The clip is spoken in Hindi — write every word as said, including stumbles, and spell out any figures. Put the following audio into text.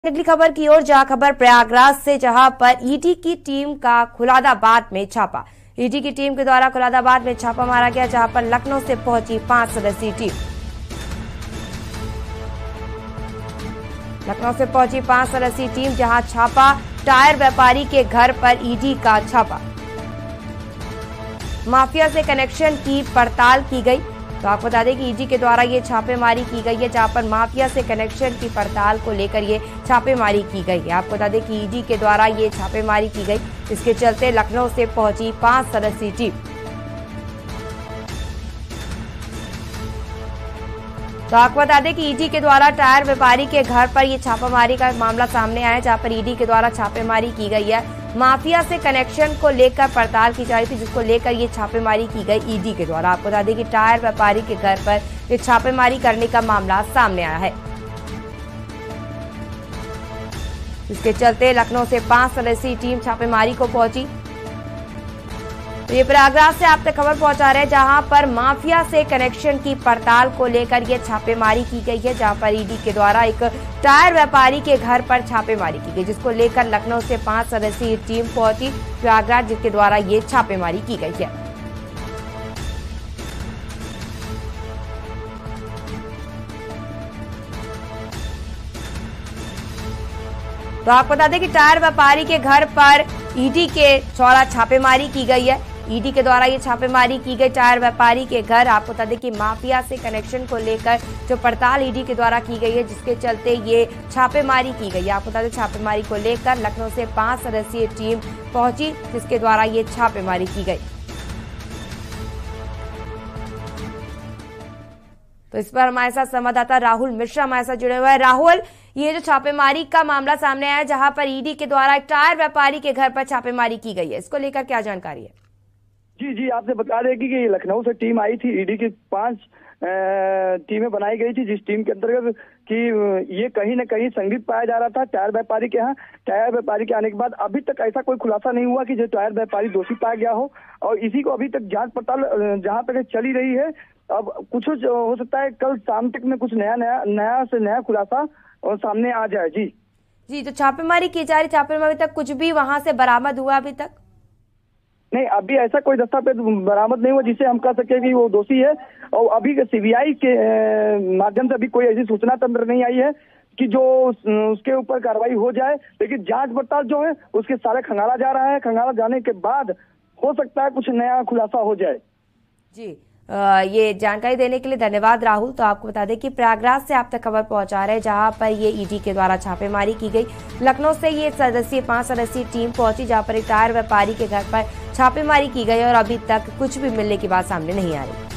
अगली खबर की ओर जहां खबर प्रयागराज से, जहां पर ईडी की टीम का खुलादाबाद में छापा। ईडी की टीम के द्वारा खुलादाबाद में छापा मारा गया, जहां पर लखनऊ से पहुंची पांच सदस्यीय टीम। लखनऊ से पहुंची पांच सदस्यीय टीम, जहां छापा टायर व्यापारी के घर पर ईडी का छापा। माफिया से कनेक्शन की पड़ताल की गई। तो आपको बता दें कि ईडी के द्वारा ये छापेमारी की गई है, जहां पर माफिया से कनेक्शन की पड़ताल को लेकर ये छापेमारी की गई है। आपको बता दें कि ईडी के द्वारा ये छापेमारी की गई, इसके चलते लखनऊ से पहुंची पांच सदस्यीय टीम। तो आपको बता दें कि ईडी के द्वारा टायर व्यापारी के घर पर ये छापेमारी का मामला सामने आया, जहां पर ईडी के द्वारा छापेमारी की गई है। माफिया से कनेक्शन को लेकर पड़ताल की जा रही थी, जिसको लेकर ये छापेमारी की गई ईडी के द्वारा। आपको बता दें कि टायर व्यापारी के घर पर ये छापेमारी करने का मामला सामने आया है। इसके चलते लखनऊ से पांच सदस्यीय टीम छापेमारी को पहुंची। तो ये प्रयागराज से आप तक खबर पहुंचा रहे हैं, जहां पर माफिया से कनेक्शन की पड़ताल को लेकर ये छापेमारी की गई है, जहां पर ईडी के द्वारा एक टायर व्यापारी के घर पर छापेमारी की गई, जिसको लेकर लखनऊ से पांच सदस्यीय टीम पहुंची प्रयागराज, जिसके द्वारा ये छापेमारी की गई है। तो आपको बता दें कि टायर व्यापारी के घर पर ईडी के द्वारा छापेमारी की गई है। ईडी के द्वारा ये छापेमारी की गई टायर व्यापारी के घर। आपको बता दें कि माफिया से कनेक्शन को लेकर जो पड़ताल ईडी के द्वारा की गई है, जिसके चलते ये छापेमारी की गई है। आपको बता दें छापेमारी को लेकर लखनऊ से पांच सदस्यीय टीम पहुंची, जिसके द्वारा ये छापेमारी की गई। तो इस पर हमारे साथ संवाददाता राहुल मिश्रा हमारे साथ जुड़े हुए हैं। राहुल, ये जो छापेमारी का मामला सामने आया, जहां पर ईडी के द्वारा एक टायर व्यापारी के घर पर छापेमारी की गई है, इसको लेकर क्या जानकारी है? जी जी आपसे बता दें कि लखनऊ से टीम आई थी। ईडी की पांच टीमें बनाई गई थी, जिस टीम के अंतर्गत कि ये कहीं न कहीं संदिग्ध पाया जा रहा था टायर व्यापारी के यहाँ। टायर व्यापारी के आने के बाद अभी तक ऐसा कोई खुलासा नहीं हुआ कि जो टायर व्यापारी दोषी पाया गया हो, और इसी को अभी तक जांच पड़ताल जहां तक चली रही है। अब कुछ हो सकता है कल शाम तक में कुछ नया नया नया से नया खुलासा और सामने आ जाए। जी जी तो छापेमारी की जा रही, छापेमारी तक कुछ भी वहां से बरामद हुआ अभी तक? नहीं, अभी ऐसा कोई दस्तावेज बरामद नहीं हुआ जिससे हम कह सके कि वो दोषी है। और अभी सीबीआई के माध्यम से अभी कोई ऐसी सूचना तंत्र नहीं आई है कि जो उसके ऊपर कार्रवाई हो जाए, लेकिन जांच पड़ताल जो है उसके सारे खंगाला जा रहा है। खंगाला जाने के बाद हो सकता है कुछ नया खुलासा हो जाए। जी आ, ये जानकारी देने के लिए धन्यवाद राहुल। तो आपको बता दें कि प्रयागराज से आप तक खबर पहुंचा रहे हैं, जहां पर ये ईडी के द्वारा छापेमारी की गई। लखनऊ से ये सदस्यीय पांच सदस्यीय टीम पहुंची, जहां पर एक टायर व्यापारी के घर पर छापेमारी की गई और अभी तक कुछ भी मिलने की बात सामने नहीं आ रही।